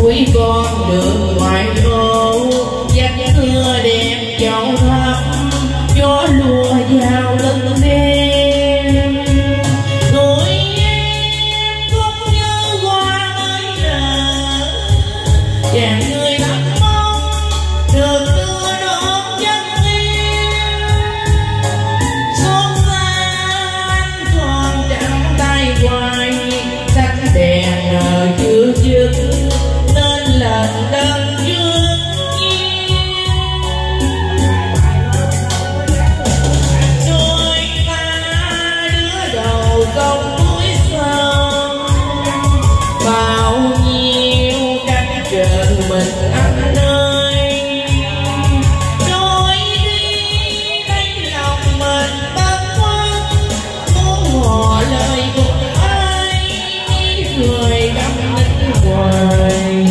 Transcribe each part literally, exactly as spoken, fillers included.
cuối con đường ngoài ô dắt mưa đẹp chậu thấp gió lùa vào lưng đêm tuổi em cũng như hoa mới nở chàng người thắm mong được đưa đón giấc yêu xót xa anh còn chẳng tay hoài sắc đèn nở chưa dứt nên lần đơn dương đôi ta đứa đầu công cuối sông bao nhiêu cách chờ mình anh ơi đôi đi lấy lòng mình băn khoăn muốn ngỏ lời cùng ai người đắm nín hoài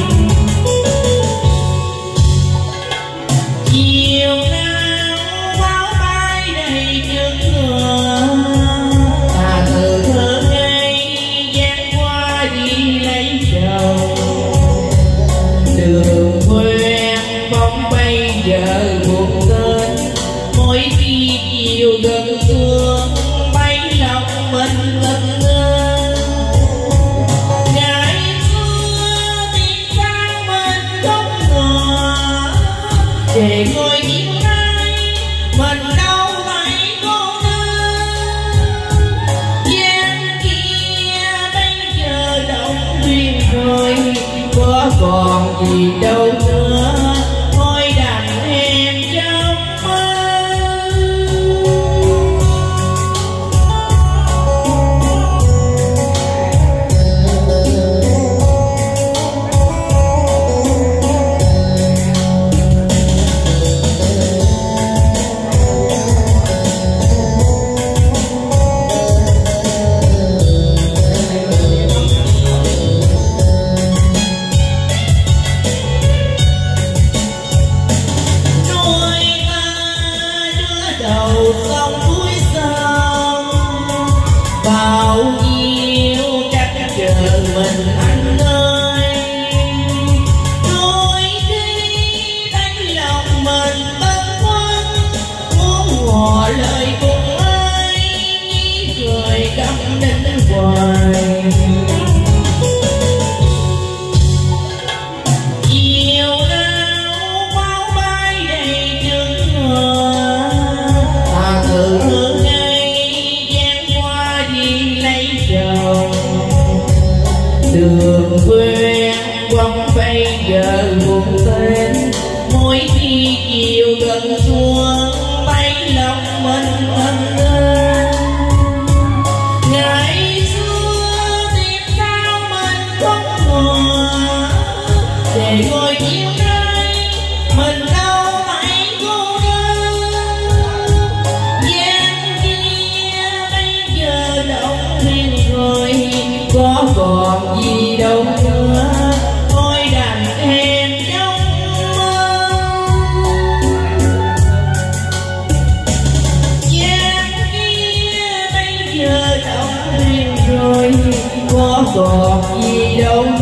chiều nào báo bay đầy những người ta từ thơ ngây gian qua đi lấy chồng đường quen bóng bay giờ buồn tên mỗi khi chiều gần tương bay lòng mình ngẩn ngơ ngày xưa tiếng sao mình không ngờ để ngồi nhìn ai mình đâu thấy cô đơn gian kia bây giờ động duyên rồi có còn gì đâu nữa thôi đành em trong mơ đầu sông cuối sông bao nhiêu cách chờ mình anh ơi đôi khi đánh lòng mình băn khoăn muốn ngỏ lời cùng ai người câm đến hoài chiều nào máu bay đầy những người từ hướng ngay gian qua đi lấy chồng đường quen quăng bây giờ buồn tên mỗi khi chiều gần xuống bay lòng mình ngẩn ngơ ngày xưa tìm sao mình không ngờ để ngồi chiều nay mình đâu thấy cô đơn gian kia bây giờ động thuyền rồi có còn gì đâu nữa thôi đành em trong mơ gian kia bây giờ động thuyền rồi có còn gì đâu